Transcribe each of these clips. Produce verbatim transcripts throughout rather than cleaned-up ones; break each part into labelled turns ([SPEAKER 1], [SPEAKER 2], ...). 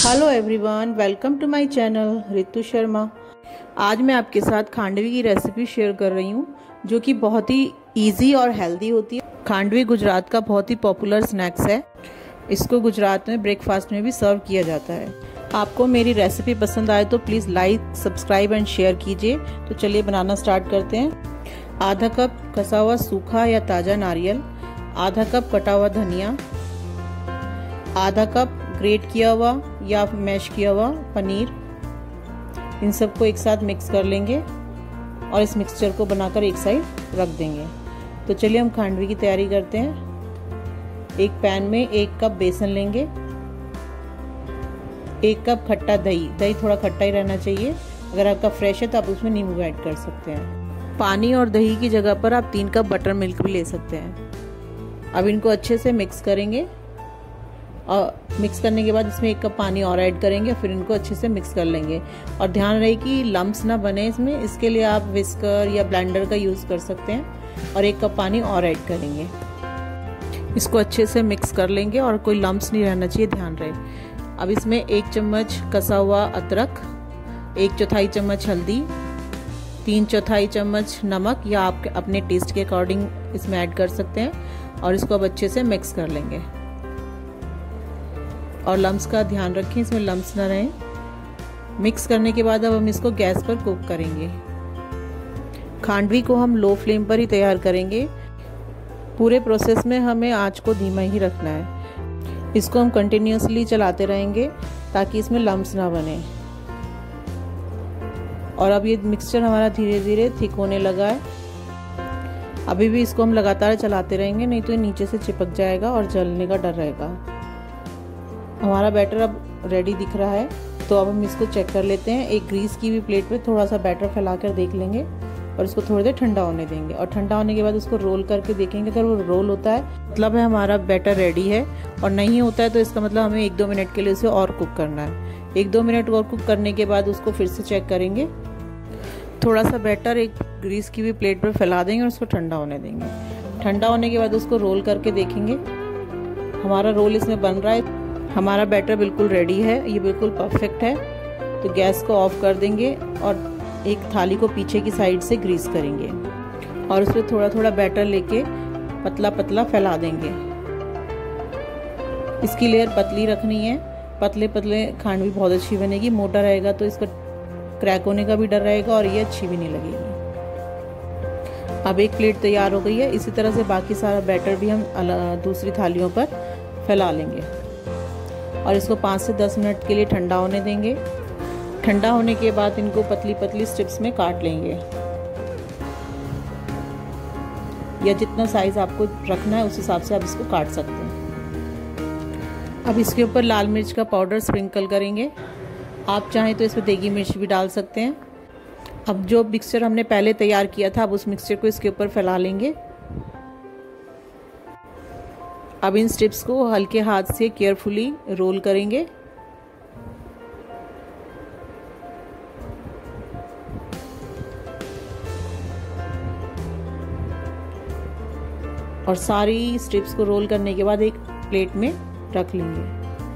[SPEAKER 1] Hello everyone, welcome to my channel Ritu Sharma. आज मैं आपके साथ खांडवी की रेसिपी शेयर कर रही हूँ जो कि बहुत ही इजी और हेल्दी होती है। खांडवी गुजरात का बहुत ही पॉपुलर स्नैक्स है। इसको गुजरात में ब्रेकफास्ट में भी सर्व किया जाता है। आपको मेरी रेसिपी पसंद आए तो please like, subscribe and share कीजिए। तो चलिए बनाना स्टार्ट करते हैं। आधा कप कसा हुआ सूखा या ताज़ा नारियल, आधा कप कटा हुआ धनिया, आधा कप ग्रेट किया हुआ या मैश किया हुआ पनीर, इन सबको एक साथ मिक्स कर लेंगे और इस मिक्सचर को बनाकर एक साइड रख देंगे। तो चलिए हम खांडवी की तैयारी करते हैं। एक पैन में एक कप बेसन लेंगे, एक कप खट्टा दही, दही थोड़ा खट्टा ही रहना चाहिए। अगर आपका फ्रेश है तो आप उसमें नींबू ऐड कर सकते हैं। पानी और दही की जगह पर आप तीन कप बटर मिल्क भी ले सकते हैं। अब इनको अच्छे से मिक्स करेंगे और मिक्स करने के बाद इसमें एक कप पानी और ऐड करेंगे, फिर इनको अच्छे से मिक्स कर लेंगे। और ध्यान रहे कि लम्प्स ना बने इसमें, इसके लिए आप विस्कर या ब्लेंडर का यूज़ कर सकते हैं। और एक कप पानी और ऐड करेंगे, इसको अच्छे से मिक्स कर लेंगे और कोई लम्प्स नहीं रहना चाहिए, ध्यान रहे। अब इसमें एक चम्मच कसा हुआ अदरक, एक चौथाई चम्मच हल्दी, तीन चौथाई चम्मच नमक या आप अपने टेस्ट के अकॉर्डिंग इसमें ऐड कर सकते हैं। और इसको अब अच्छे से मिक्स कर लेंगे और लम्प्स का ध्यान रखें, इसमें लम्प्स ना रहें। मिक्स करने के बाद अब हम इसको गैस पर कुक करेंगे। खांडवी को हम लो फ्लेम पर ही तैयार करेंगे। पूरे प्रोसेस में हमें आंच को धीमा ही रखना है। इसको हम कंटिन्यूसली चलाते रहेंगे ताकि इसमें लम्प्स ना बने। और अब ये मिक्सचर हमारा धीरे धीरे थिक होने लगा है। अभी भी इसको हम लगातार चलाते रहेंगे, नहीं तो ये नीचे से चिपक जाएगा और जलने का डर रहेगा। हमारा बैटर अब रेडी दिख रहा है, तो अब हम इसको चेक कर लेते हैं। एक ग्रीस की हुई प्लेट पे थोड़ा सा बैटर फैलाकर देख लेंगे और इसको थोड़ी देर ठंडा होने देंगे। और ठंडा होने के बाद उसको रोल करके देखेंगे। अगर वो रोल होता है मतलब है हमारा बैटर रेडी है, और नहीं होता है तो इसका मतलब हमें एक दो मिनट के लिए उसे और कुक करना है। एक दो मिनट और कुक करने के बाद उसको फिर से चेक करेंगे। थोड़ा सा बैटर एक ग्रीस की हुई प्लेट पर फैला देंगे और उसको ठंडा होने देंगे। ठंडा होने के बाद उसको रोल करके देखेंगे। हमारा रोल इसमें बन रहा है। हमारा बैटर बिल्कुल रेडी है, ये बिल्कुल परफेक्ट है। तो गैस को ऑफ कर देंगे और एक थाली को पीछे की साइड से ग्रीस करेंगे और उसमें थोड़ा थोड़ा बैटर लेके पतला पतला फैला देंगे। इसकी लेयर पतली रखनी है, पतले पतले खांडवी बहुत अच्छी बनेगी। मोटा रहेगा तो इसका क्रैक होने का भी डर रहेगा और ये अच्छी भी नहीं लगेगी। अब एक प्लेट तैयार हो गई है। इसी तरह से बाकी सारा बैटर भी हम दूसरी थालियों पर फैला लेंगे और इसको पाँच से दस मिनट के लिए ठंडा होने देंगे। ठंडा होने के बाद इनको पतली पतली स्ट्रिप्स में काट लेंगे, या जितना साइज आपको रखना है उस हिसाब से आप इसको काट सकते हैं। अब इसके ऊपर लाल मिर्च का पाउडर स्प्रिंकल करेंगे। आप चाहें तो इसमें देगी मिर्च भी डाल सकते हैं। अब जो मिक्सचर हमने पहले तैयार किया था, अब उस मिक्सचर को इसके ऊपर फैला लेंगे। अब इन स्ट्रिप्स को हल्के हाथ से केयरफुली रोल करेंगे। और सारी स्ट्रिप्स को रोल करने के बाद एक प्लेट में रख लेंगे।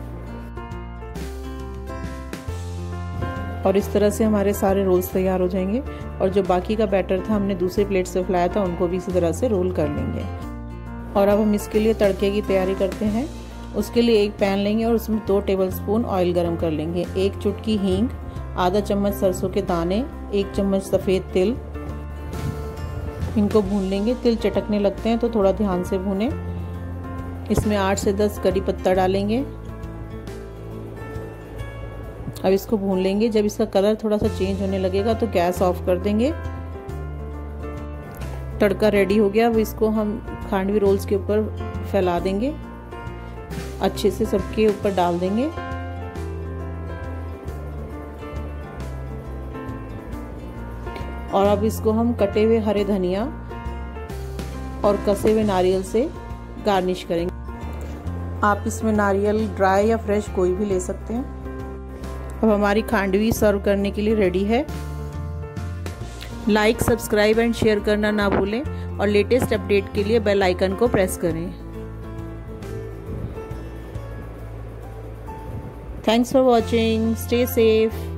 [SPEAKER 1] और इस तरह से हमारे सारे रोल्स तैयार हो जाएंगे। और जो बाकी का बैटर था हमने दूसरे प्लेट से फैलाया था, उनको भी इसी तरह से रोल कर लेंगे। और अब हम इसके लिए तड़के की तैयारी करते हैं। उसके लिए एक पैन लेंगे और उसमें दो टेबलस्पून ऑयल गरम कर लेंगे। एक चुटकी हींग, आधा चम्मच सरसों के दाने, एक चम्मच सफ़ेद तिल, इनको भून लेंगे। तिल चटकने लगते हैं तो थोड़ा ध्यान से भूनें। इसमें आठ से दस कड़ी पत्ता डालेंगे। अब इसको भून लेंगे। जब इसका कलर थोड़ा सा चेंज होने लगेगा तो गैस ऑफ कर देंगे। तड़का रेडी हो गया। अब इसको हम खांडवी रोल्स के ऊपर फैला देंगे, अच्छे से सबके ऊपर डाल देंगे। और अब इसको हम कटे हुए हरे धनिया और कसे हुए नारियल से गार्निश करेंगे। आप इसमें नारियल ड्राई या फ्रेश कोई भी ले सकते हैं। अब हमारी खांडवी सर्व करने के लिए रेडी है। लाइक, सब्सक्राइब एंड शेयर करना ना भूलें और लेटेस्ट अपडेट के लिए बेल आइकन को प्रेस करें। Thanks for watching, stay safe.